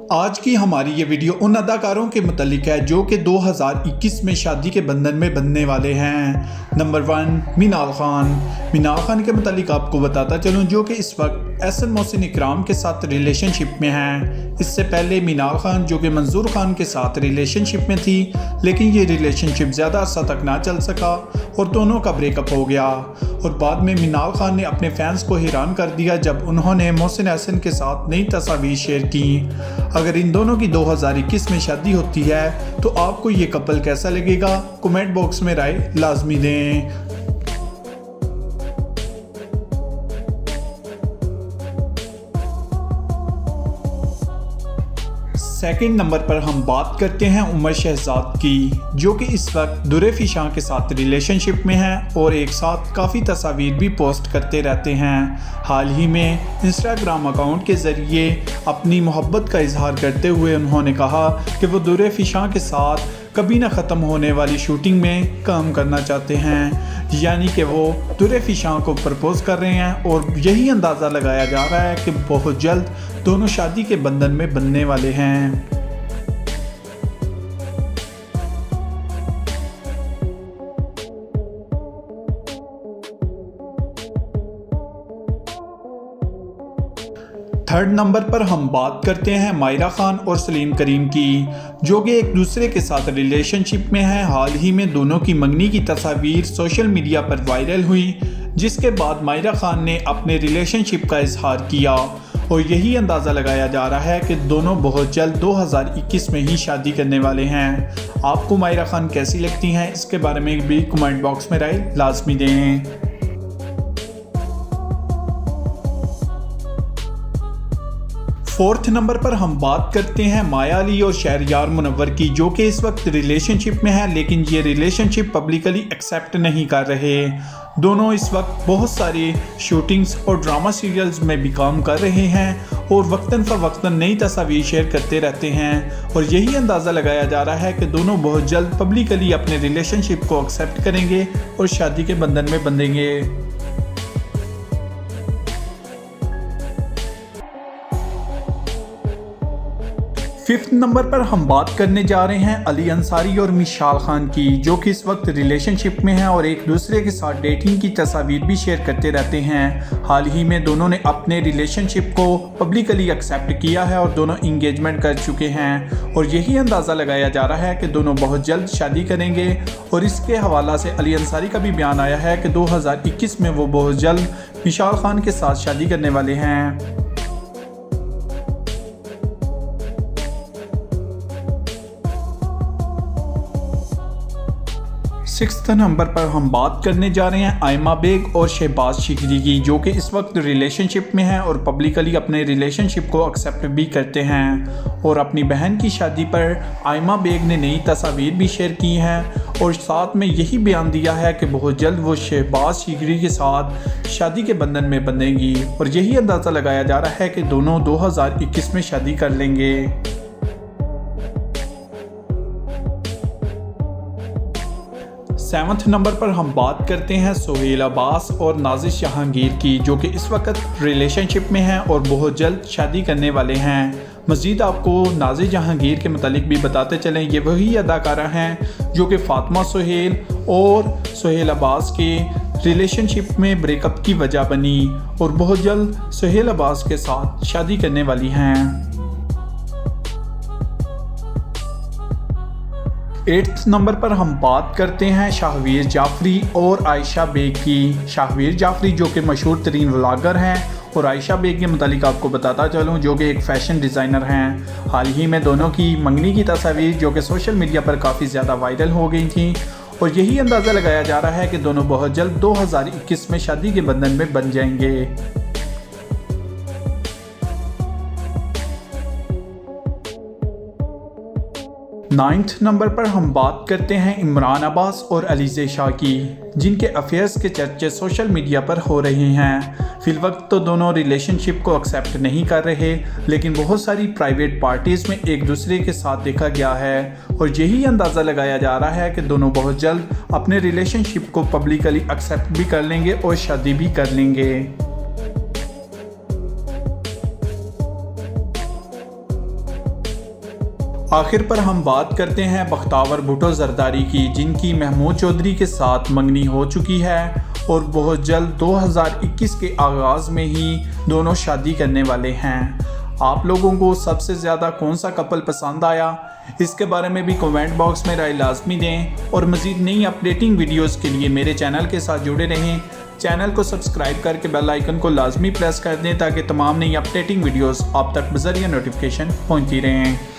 आज की हमारी ये वीडियो उन अदाकारों के मुतालिक है जो कि 2021 में शादी के बंधन में बंधने वाले हैं। नंबर 1 मिनाल खान। मिनाल खान के मुतालिक आपको बताता चलूं जो कि इस वक्त एहसन मोहसिन इकराम के साथ रिलेशनशिप में हैं। इससे पहले मिनाल खान जो कि मंजूर खान के साथ रिलेशनशिप में थी, लेकिन ये रिलेशनशिप ज़्यादा अर्सा तक ना चल सका और दोनों का ब्रेकअप हो गया। और बाद में मिनाल खान ने अपने फैंस को हैरान कर दिया जब उन्होंने मोहसिन एहसन के साथ नई तस्वीर शेयर की। अगर इन दोनों की 2021 में शादी होती है तो आपको ये कपल कैसा लगेगा? कमेंट बॉक्स में राय लाजमी दें। सेकंड नंबर पर हम बात करते हैं उमर शहजाद की, जो कि इस वक्त दुरे फिशां के साथ रिलेशनशिप में हैं और एक साथ काफ़ी तस्वीर भी पोस्ट करते रहते हैं। हाल ही में इंस्टाग्राम अकाउंट के ज़रिए अपनी मोहब्बत का इजहार करते हुए उन्होंने कहा कि वो दुरे फिशां के साथ कभी ना ख़त्म होने वाली शूटिंग में काम करना चाहते हैं, यानी कि वो दुरे फिशां को प्रपोज़ कर रहे हैं और यही अंदाज़ा लगाया जा रहा है कि बहुत जल्द दोनों शादी के बंधन में बंधने वाले हैं। थर्ड नंबर पर हम बात करते हैं मायरा खान और सलीम करीम की, जो कि एक दूसरे के साथ रिलेशनशिप में हैं। हाल ही में दोनों की मंगनी की तस्वीर सोशल मीडिया पर वायरल हुई, जिसके बाद मायरा खान ने अपने रिलेशनशिप का इजहार किया और यही अंदाज़ा लगाया जा रहा है कि दोनों बहुत जल्द 2021 में ही शादी करने वाले हैं। आपको मायरा खान कैसी लगती हैं? इसके बारे में भी कमेंट बॉक्स में राय लाजमी दें। फोर्थ नंबर पर हम बात करते हैं माया अली और शहरयार मुनव्वर की, जो कि इस वक्त रिलेशनशिप में है, लेकिन ये रिलेशनशिप पब्लिकली एक्सेप्ट नहीं कर रहे। दोनों इस वक्त बहुत सारी शूटिंग्स और ड्रामा सीरियल्स में भी काम कर रहे हैं और वक्तन फ़वक्तन नई तस्वीर शेयर करते रहते हैं और यही अंदाज़ा लगाया जा रहा है कि दोनों बहुत जल्द पब्लिकली अपने रिलेशनशिप को एक्सेप्ट करेंगे और शादी के बंधन में बंधेंगे। फिफ्थ नंबर पर हम बात करने जा रहे हैं अली अंसारी और मिशाल खान की, जो कि इस वक्त रिलेशनशिप में हैं और एक दूसरे के साथ डेटिंग की तस्वीर भी शेयर करते रहते हैं। हाल ही में दोनों ने अपने रिलेशनशिप को पब्लिकली एक्सेप्ट किया है और दोनों इंगेजमेंट कर चुके हैं और यही अंदाज़ा लगाया जा रहा है कि दोनों बहुत जल्द शादी करेंगे। और इसके हवाला से अली अंसारी का भी बयान आया है कि 2021 में वो बहुत जल्द मिशाल खान के साथ शादी करने वाले हैं। सिक्स्थ नंबर पर हम बात करने जा रहे हैं आयमा बेग और शहबाज शिकरी की, जो कि इस वक्त रिलेशनशिप में हैं और पब्लिकली अपने रिलेशनशिप को एक्सेप्ट भी करते हैं। और अपनी बहन की शादी पर आयमा बेग ने नई तस्वीर भी शेयर की हैं और साथ में यही बयान दिया है कि बहुत जल्द वो शहबाज शिकरी के साथ शादी के बंधन में बंधेंगी और यही अंदाज़ा लगाया जा रहा है कि दोनों 2021 में शादी कर लेंगे। सेवंथ नंबर पर हम बात करते हैं सोहेल अब्बास और नाजिश जहांगीर की, जो कि इस वक्त रिलेशनशिप में हैं और बहुत जल्द शादी करने वाले हैं। मज़ीद आपको नाजिश जहांगीर के मुतालिक भी बताते चलें, ये वही अदाकारा हैं जो कि फातिमा सोहेल और सोहेल अब्बास के रिलेशनशिप में ब्रेकअप की वजह बनी और बहुत जल्द सोहेल अब्बास के साथ शादी करने वाली हैं। 8th नंबर पर हम बात करते हैं शाहवीर जाफरी और आयशा बेग की। शाहवीर जाफरी जो कि मशहूर तरीन व्लॉगर हैं और आयशा बेग के मुतालिक आपको बताता चलूँ जो कि एक फ़ैशन डिज़ाइनर हैं। हाल ही में दोनों की मंगनी की तस्वीर जो कि सोशल मीडिया पर काफ़ी ज़्यादा वायरल हो गई थी और यही अंदाज़ा लगाया जा रहा है कि दोनों बहुत जल्द 2021 में शादी के बंधन में बन जाएंगे। 9th नंबर पर हम बात करते हैं इमरान अब्बास और अलीज़े शाह की, जिनके अफेयर्स के चर्चे सोशल मीडिया पर हो रहे हैं। फिलवक्त तो दोनों रिलेशनशिप को एक्सेप्ट नहीं कर रहे, लेकिन बहुत सारी प्राइवेट पार्टीज़ में एक दूसरे के साथ देखा गया है और यही अंदाज़ा लगाया जा रहा है कि दोनों बहुत जल्द अपने रिलेशनशिप को पब्लिकली एक्सेप्ट भी कर लेंगे और शादी भी कर लेंगे। आखिर पर हम बात करते हैं बख्तावर भुट्टो जरदारी की, जिनकी महमूद चौधरी के साथ मंगनी हो चुकी है और बहुत जल्द 2021 के आगाज़ में ही दोनों शादी करने वाले हैं। आप लोगों को सबसे ज़्यादा कौन सा कपल पसंद आया, इसके बारे में भी कमेंट बॉक्स में राय लाजमी दें और मज़ीद नई अपडेटिंग वीडियोस के लिए मेरे चैनल के साथ जुड़े रहें। चैनल को सब्सक्राइब करके बेल आइकन को लाजमी प्रेस कर दें ताकि तमाम नई अपडेटिंग वीडियोस आप तक बज़रिया नोटिफिकेशन पहुंचती रहें।